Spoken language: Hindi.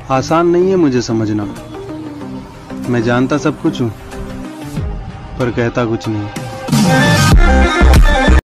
आसान नहीं है मुझे समझना। मैं जानता सब कुछ हूँ पर कहता कुछ नहीं।